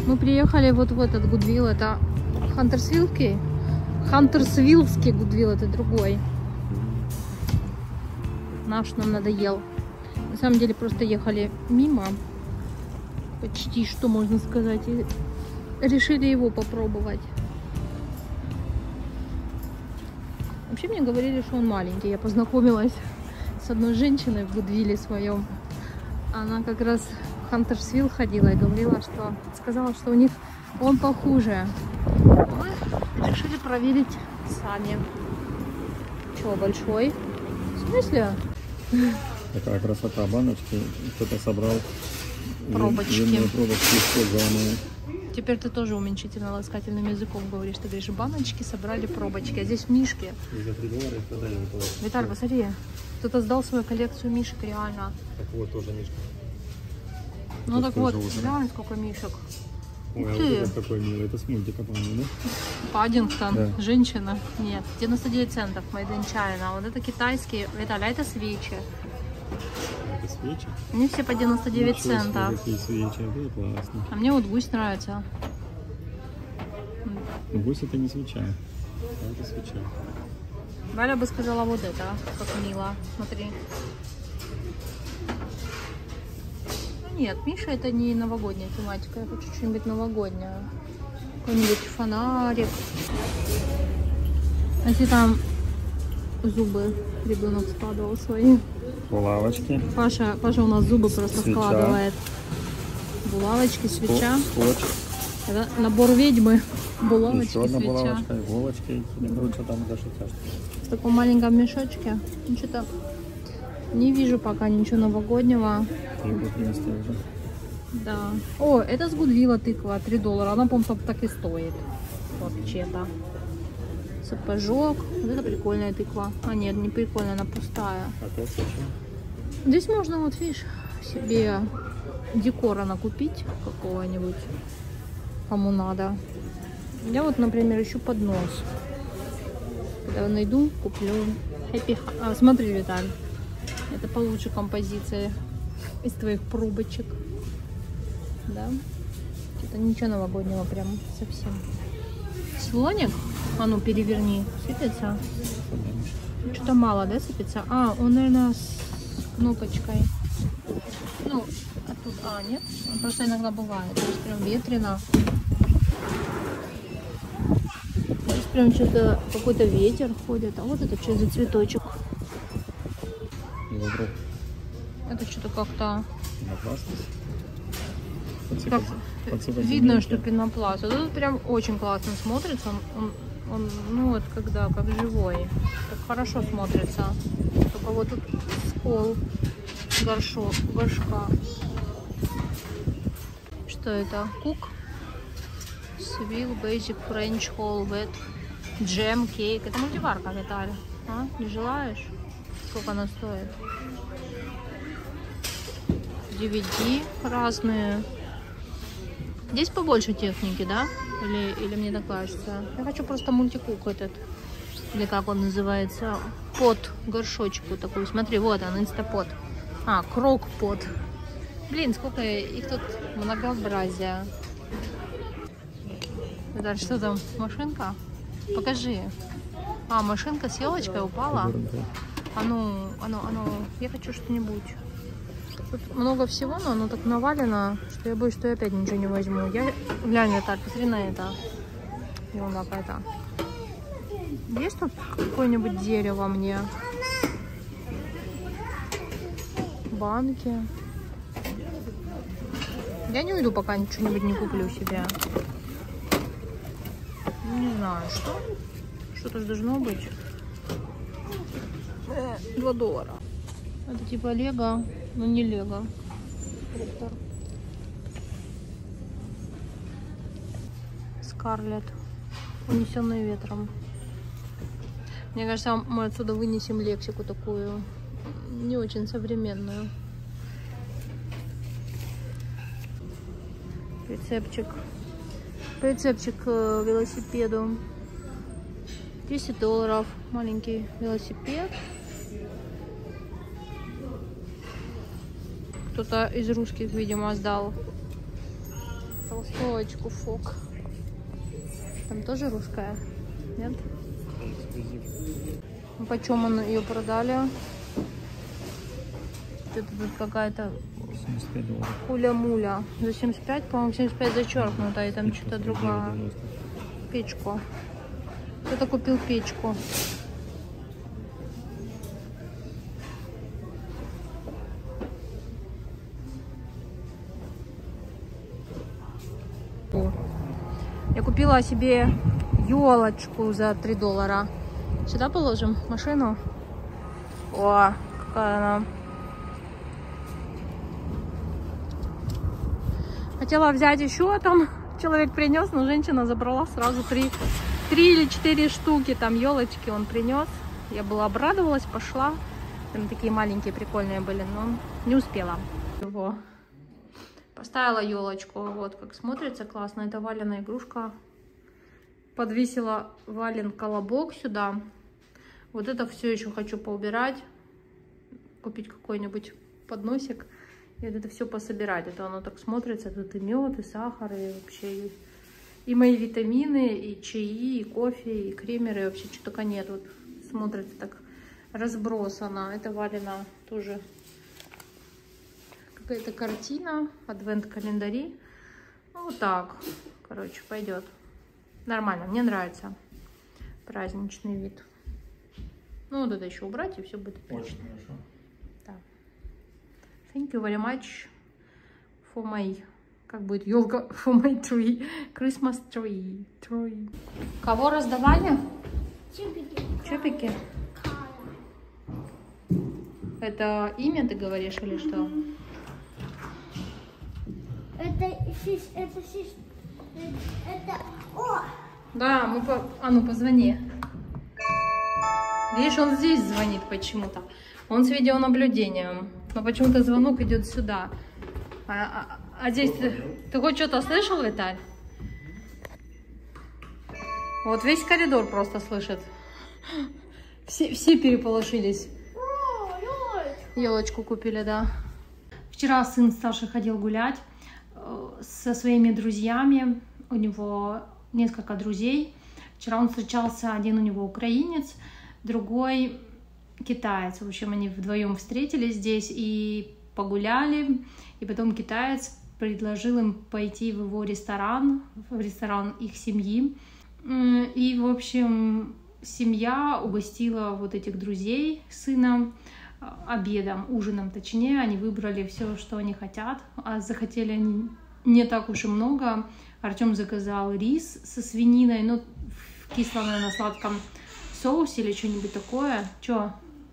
Мы приехали вот в этот Гудвилл, это Хантерсвиллский Гудвилл, это другой. Наш нам надоел. На самом деле просто ехали мимо, почти что можно сказать, и решили его попробовать. Вообще мне говорили, что он маленький. Я познакомилась с одной женщиной в Гудвилле своем. Она как раз в Хантерсвилл ходила и говорила, что сказала, что у них он похуже. Мы решили проверить сами. Чего, большой? В смысле? Такая красота, баночки. Кто-то собрал пробочки. Пробочки использованные. Теперь ты тоже уменьшительно-ласкательным языком говоришь. Ты говоришь, баночки собрали пробочки, а здесь мишки. Виталий, посмотри, кто-то сдал свою коллекцию мишек, реально. Так вот, тоже мишка. Ну так вот, глянь, сколько мишек. Ой, а вот этот какой милый, это с мультика, по-моему, да? Паддингтон, да. Женщина. Нет, 99 центов, made in China. Вот это китайские, Виталий, а это свечи. Это свечи? Они все по 99 центов. Какие свечи, это классно. А мне вот гусь нравится. Но гусь это не свеча, а это свеча. Валя бы сказала вот это, как мило. Смотри. Нет, Миша, это не новогодняя тематика. Я хочу что-нибудь новогоднее. Какой-нибудь фонарик. Если там зубы ребенок складывал свои. Булавочки. Паша у нас зубы просто свеча. Складывает. Булавочки, свеча. Скотч. Это набор ведьмы. Булавочки, еще одна свеча. булавочка, иголочки. Короче, там зашитя. В таком маленьком мешочке. Ну, что-то не вижу пока ничего новогоднего. Уже. Да. О, это с Гудвилла тыква, $3. Она, по-моему, так и стоит. Вообще-то. Сапожок. Вот это прикольная тыква. А нет, не прикольная, она пустая. Здесь можно, вот видишь, себе декора накупить какого-нибудь, кому надо. Я вот, например, ищу поднос. Когда найду, куплю. Смотри, Виталь, это получше композиция из твоих пробочек. Да? Это ничего новогоднего прям совсем. Слоник? А ну переверни. Сыпется? Что-то мало, да, сыпется? А, он, наверное, с кнопочкой. Ну, а тут, нет. Он просто иногда бывает. Здесь прям ветрено. Здесь прям что-то, какой-то ветер ходит. А вот это что за цветочек? Это что-то как-то... Как... Видно, что пенопласт. Вот это прям очень классно смотрится. Он, ну вот, когда, как живой. Так хорошо смотрится. Только вот тут скол, горшка. Что это? Кук? Свил, Basic French Whole Wheat Jam Cake. Это мультиварка, Виталий. А? Не желаешь? Сколько она стоит? DVD разные. Здесь побольше техники, да? Или мне так кажется? Я хочу просто мультикук этот. Или как он называется? Пот, горшочек вот такой. Смотри, вот он, инстапот. А, крок-пот. Блин, сколько их тут многообразия. Дальше что там? Машинка? Покажи. А, машинка с елочкой упала. А ну, я хочу что-нибудь. Тут много всего, но оно так навалено, что я боюсь, что я опять ничего не возьму. Глянь, Виталь, посмотри на это. Ерунда какая-то. Есть тут какое-нибудь дерево мне? Банки. Я не уйду, пока что-нибудь не куплю себе. Не знаю, что. Что-то же должно быть. $2. Это типа лего, но не лего. Скарлетт. Унесенный ветром. Мне кажется, мы отсюда вынесем лексику такую не очень современную. Прицепчик к велосипеду. $10. Маленький велосипед. Кто-то из русских, видимо, сдал. толстовочку Фок. Там тоже русская, нет? Почем он ее продали? Это тут какая-то хуля-муля. За 75, по-моему, 75 зачеркнуто, и там что-то другая. Печку. Кто-то купил печку. Я купила себе елочку за $3. Сюда положим машину. О, какая она. Хотела взять еще, там человек принес, но женщина забрала сразу 3 или 4 штуки там елочки он принес. Я была обрадовалась, пошла. Там такие маленькие прикольные были, но не успела. Его. Поставила елочку, вот как смотрится классно. Это Валина игрушка. Подвесила Валин колобок сюда. Вот это все еще хочу поубирать. Купить какой-нибудь подносик. И вот это все пособирать. Это оно так смотрится. Тут и мед, и сахар, и вообще и мои витамины, и чаи, и кофе, и кремеры. И вообще что только нет. Вот смотрится так разбросано. Это Валина тоже какая-то картина. Адвент-календари. Ну, вот так. Короче, пойдет. Нормально. Мне нравится праздничный вид. Ну, вот это еще убрать, и все будет отлично. Очень хорошо. Да. Thank you very much for my... Как будет? Елка for my tree. Christmas tree. Кого раздавали? Чупики. Чупики? Это имя ты говоришь или что? Это... О! Да, мы а ну позвони. Видишь, он здесь звонит почему-то. Он с видеонаблюдением. Но почему-то звонок идет сюда. А здесь ты хоть что-то слышал, Виталь? Вот весь коридор просто слышит. Все переполошились. Елочку купили, да. Вчера сын старший ходил гулять со своими друзьями. У него несколько друзей. Вчера он встречался, один у него украинец, другой китаец. В общем, они вдвоем встретились здесь и погуляли. И потом китаец предложил им пойти в его ресторан, в ресторан их семьи. И, в общем, семья угостила вот этих друзей сына обедом, ужином точнее. Они выбрали все, что они хотят, а захотели они не так уж и много. Артем заказал рис со свининой, ну, в кислом, наверное, сладком соусе или что-нибудь такое. Чё?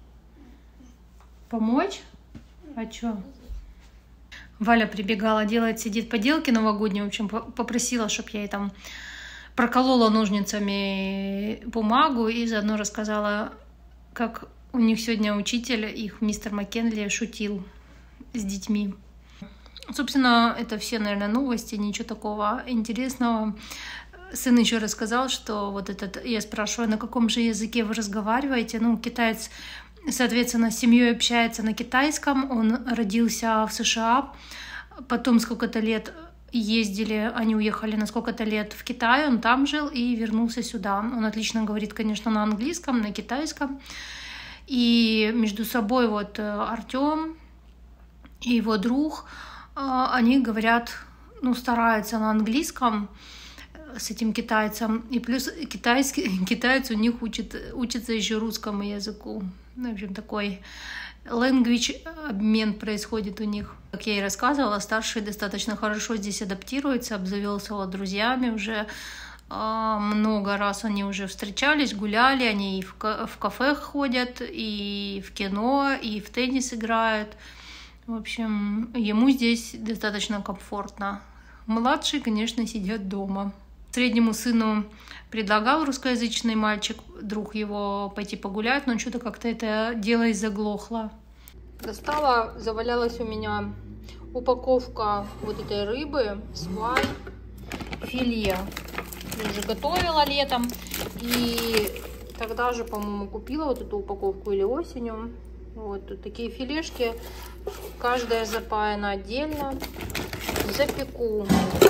Помочь? А чё? Валя прибегала, сидит поделки новогодние, в общем, попросила, чтобы я ей там проколола ножницами бумагу и заодно рассказала, как у них сегодня учитель, их мистер Маккенли, шутил с детьми. Собственно, это все, наверное, новости, ничего такого интересного. Сын еще рассказал, что вот этот, я спрашиваю, на каком же языке вы разговариваете? Ну, китаец, соответственно, с семьей общается на китайском, он родился в США, потом сколько-то лет ездили, они уехали на сколько-то лет в Китай, он там жил и вернулся сюда. Он отлично говорит, конечно, на английском, на китайском. И между собой вот Артем и его друг, они говорят, ну, стараются на английском с этим китайцем. И плюс китаец у них учится еще русскому языку. В общем, такой language обмен происходит у них. Как я и рассказывала, старший достаточно хорошо здесь адаптируется, обзавелся друзьями уже. Много раз они уже встречались, гуляли, они и в кафе ходят, и в кино, и в теннис играют. В общем, ему здесь достаточно комфортно. Младшие, конечно, сидят дома. Среднему сыну предлагал русскоязычный мальчик, друг его, пойти погулять, но что-то как-то это дело и заглохло. Достала, завалялась у меня упаковка вот этой рыбы, свай, филе. Я уже готовила летом, и тогда же, по-моему, купила вот эту упаковку или осенью. Вот тут такие филешки, каждая запаяна отдельно. Запеку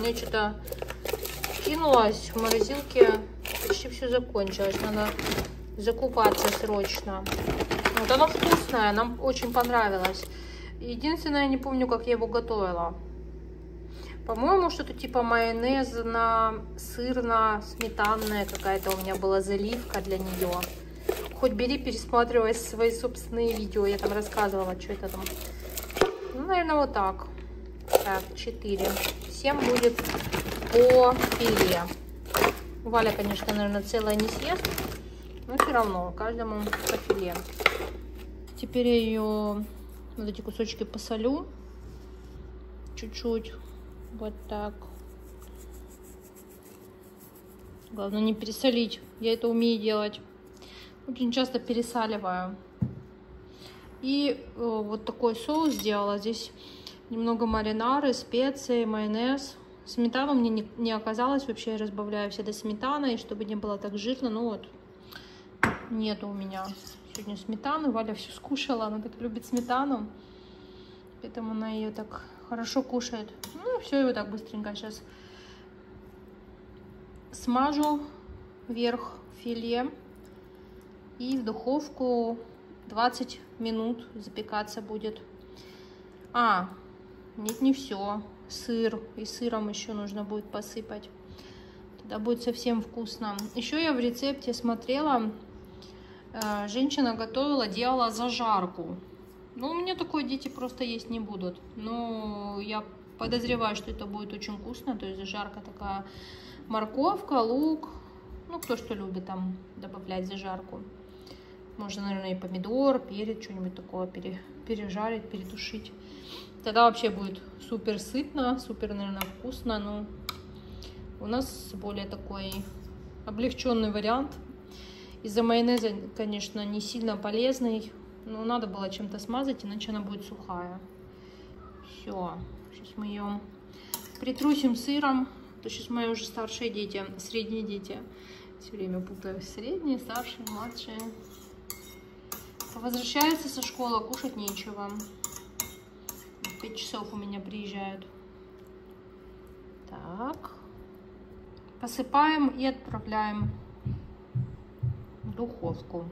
меня что-то кинулось в морозилке. Почти все закончилось. Надо закупаться срочно. Вот оно вкусное, нам очень понравилось. Единственное, я не помню, как я его готовила. По-моему, что-то типа майонезно-сырно-сметанная какая-то у меня была заливка для нее. Хоть бери, пересматривай свои собственные видео. Я там рассказывала, что это там. Ну, наверное, вот так. Так, 4. 7 будет по филе. Валя, конечно, наверное, целое не съест. Но все равно, каждому по филе. Теперь я ее, вот эти кусочки посолю. Чуть-чуть. Вот так. Главное не пересолить. Я это умею делать. Очень часто пересаливаю. И вот такой соус сделала. Здесь немного маринары, специи, майонез. Сметану мне не оказалось. Вообще я разбавляю всегда сметаной, чтобы не было так жирно. Ну вот, нету у меня сегодня сметаны. Валя все скушала. Она так любит сметану. Поэтому она ее так хорошо кушает. Ну, все, и вот так быстренько сейчас смажу вверх филе. И в духовку 20 минут запекаться будет. А, нет, не все. Сыр. И сыром еще нужно будет посыпать. Тогда будет совсем вкусно. Еще я в рецепте смотрела. Женщина готовила, делала зажарку. Ну, у меня такое дети просто есть не будут. Но я подозреваю, что это будет очень вкусно. То есть зажарка такая, морковка, лук. Ну, кто что любит там добавлять зажарку. Можно, наверное, и помидор, перец, что-нибудь такое пережарить, перетушить. Тогда вообще будет супер сытно, супер, наверное, вкусно. Но у нас более такой облегченный вариант. Из-за майонеза, конечно, не сильно полезный. Но надо было чем-то смазать, иначе она будет сухая. Все. Сейчас мы ее притрусим сыром. То сейчас мои уже старшие дети, средние дети. Все время путаю. Средние, старшие, младшие. Возвращаются со школы, кушать нечего. В 5 часов у меня приезжают. Так. Посыпаем и отправляем в духовку.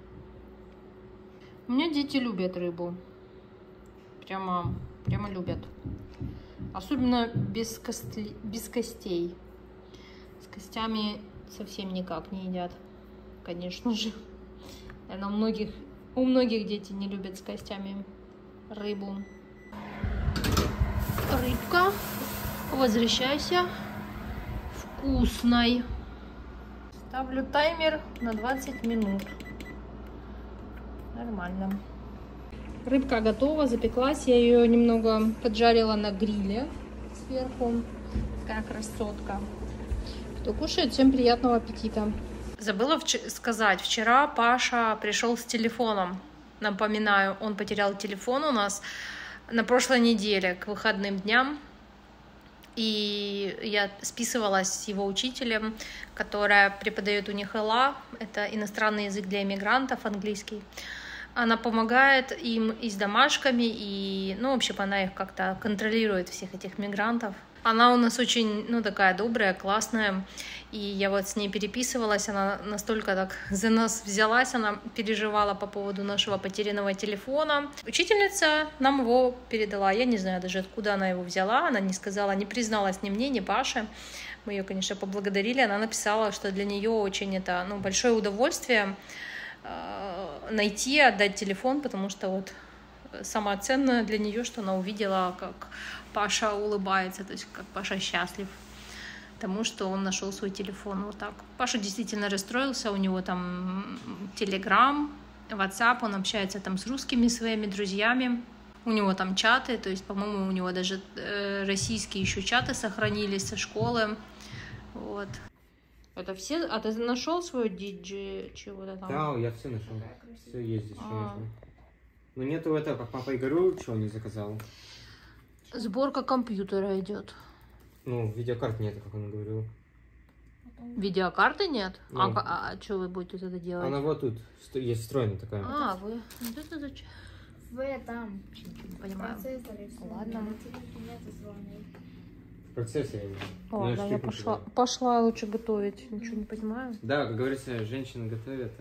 У меня дети любят рыбу. Прямо любят. Особенно без костей. С костями совсем никак не едят. Конечно же. Наверное, у многих дети не любят с костями рыбу. Рыбка. Возвращайся. Вкусной. Ставлю таймер на 20 минут. Нормально. Рыбка готова, запеклась. Я ее немного поджарила на гриле сверху. Такая красотка. Кто кушает, всем приятного аппетита. Забыла сказать, вчера Паша пришел с телефоном. Напоминаю, он потерял телефон у нас на прошлой неделе к выходным дням. И я списывалась с его учителем, которая преподает у них ЭЛА. Это иностранный язык для иммигрантов, английский. Она помогает им и с домашками, и, ну, в общем, она их как-то контролирует, всех этих мигрантов. Она у нас очень, ну, такая добрая, классная, и я вот с ней переписывалась, она настолько так за нас взялась, она переживала по поводу нашего потерянного телефона. Учительница нам его передала, я не знаю даже, откуда она его взяла, она не сказала, не призналась ни мне, ни Паше. Мы ее, конечно, поблагодарили, она написала, что для нее очень это, ну, большое удовольствие найти, отдать телефон, потому что вот самое ценное для нее, что она увидела, как Паша улыбается, то есть как Паша счастлив тому, что он нашел свой телефон. Вот так. Паша действительно расстроился, у него там Telegram, WhatsApp, он общается там с русскими своими друзьями, у него там чаты, то есть, по-моему, у него даже российские еще чаты сохранились со школы. Вот. Это все? А ты нашел свой диджи чего-то там? Да, я все нашел. Все есть здесь, что нашел. Но нету этого, как папа говорил, чего не заказал. Сборка компьютера идет. Ну, видеокарт нет, как он говорил. Видеокарты нет? Ну. А что вы будете тогда делать? Она вот тут есть встроенная такая. А, вы... Вот это зачем? В этом. Ничего не понимаю. Процессоре. Ладно. В процессе я не Ладно, знаешь, я ты пошла, прочитал. пошла лучше готовить. Ничего не понимаю. Да, как говорится, женщины готовят.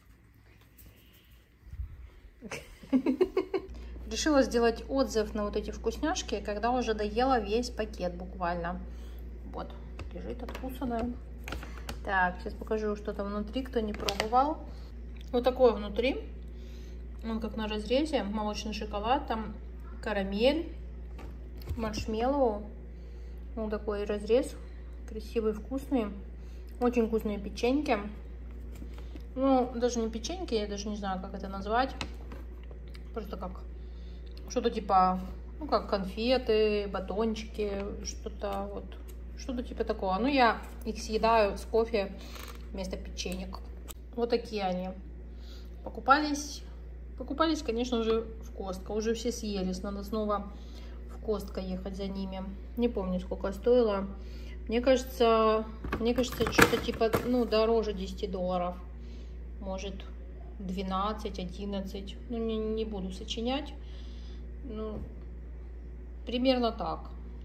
Решила сделать отзыв на вот эти вкусняшки, когда уже доела весь пакет буквально. Вот, лежит откусанная. Так, сейчас покажу, что там внутри, кто не пробовал. Вот такое внутри. Он как на разрезе. Молочный шоколад, там карамель, маршмеллоу. Вот такой разрез. Красивый, вкусный. Очень вкусные печеньки. Ну, даже не печеньки, я даже не знаю, как это назвать. Просто как что-то типа, ну, как конфеты, батончики, что-то вот, что-то типа такого. Ну, я их съедаю с кофе вместо печенек. Вот такие они. Покупались, конечно же, в Костко. Уже все съелись, надо снова в Костко ехать за ними. Не помню, сколько стоило. Мне кажется, что-то типа, ну, дороже $10. Может, 12, 11. Ну, не буду сочинять. Ну, примерно так.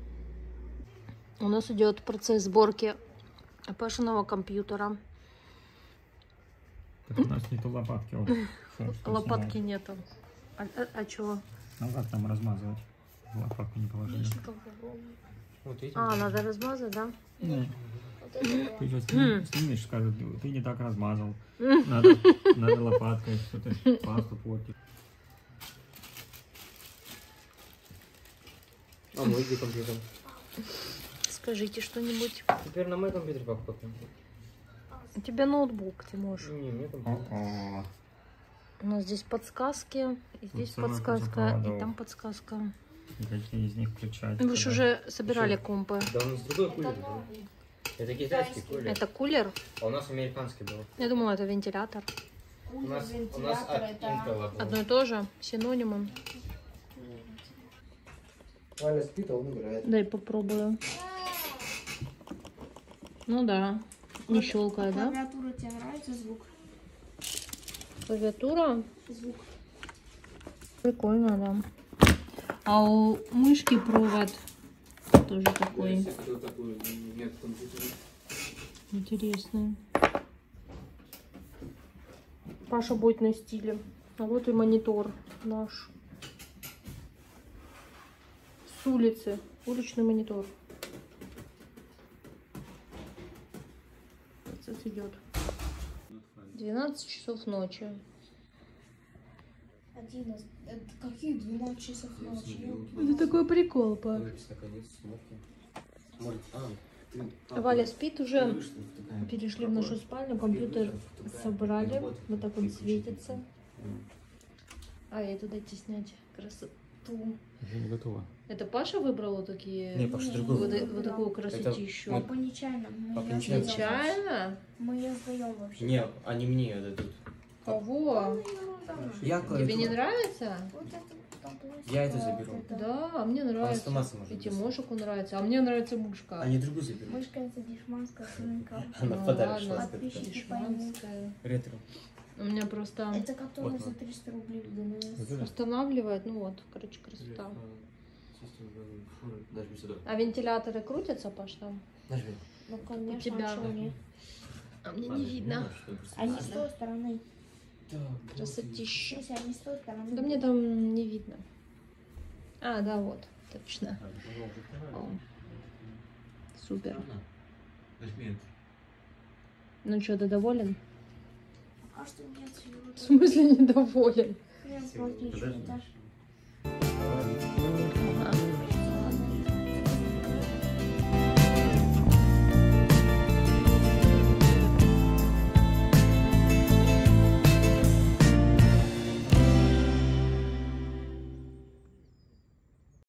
У нас идет процесс сборки Пашиного компьютера. Так у нас нету лопатки. Вот, что Лопатки снимать. нету. А чего? Ну как там размазывать? Лопатку не положили. Вот видите? А, надо размазать, да? Ну, Вот это ты сейчас снимешь, скажут, ты не так размазал. Надо лопаткой что-то пасту портить. А мой где компьютер? Скажите что-нибудь. Теперь на мой компьютер попробуем. У тебя ноутбук, Тимош. Не, мне компьютер. О-о. У нас здесь подсказки, и здесь целая куча подсказка, проводов. и там подсказка. И какие из них включать? Вы же уже собирали компы. Да, у нас другой кулер был. Это китайский кулер. Это кулер? А у нас американский был. Я думала, это вентилятор. У нас от Intel был. Одно и то же, синонимы. Валя спит, а он играет. Дай попробую. Ну да, не щелкает, да? Клавиатура тебе нравится звук? Клавиатура? Звук. Прикольно, да. А у мышки провод тоже такой Нет компьютера. интересный. Паша будет на стиле. А вот и монитор наш. С улицы. Уличный монитор. Процесс идет. 12 часов ночи. 11. Это какие 12 часов ночи? Это такой прикол, па. Наконец, смотри. Может, Валя спит уже. Перешли в нашу спальню, компьютер собрали. Вот так он светится. А я туда снять красоту. Уже не готово. Это Паша выбрал вот такие? Не, Паша другой Вот такую красотищу. Папа нечаянно. Мы Папа её нечаянно. сдаём. Нечаянно? Мы ее сдаем вообще. Не, они мне ее дадут. Кого? Я Тебе не нравится? Вот это потом получится. Я это заберу. Вот это. Да, мне нравится. Сломаться может И быть. Тимошику нравится. А мне нравится мушка. Они другую заберут. Мышка это дешманская свинка. Она Ну в подарок ладно, шла. Подписчики дешманская. Ретро. У меня просто Это который Вот, за вот. 300 рублей в ДНС. останавливает. Ну вот, короче, красота. Нажми сюда. А вентиляторы крутятся, Паш, там? Нажми. Ну, конечно, тебя. а что нет? А мне не видно. Они с той стороны. Красотища. Если они с той стороны. Да мне там не видно. А, да, вот, точно. О, супер. Ну что, ты доволен? А что нет? В смысле недоволен? Нет, смотри, что этаж.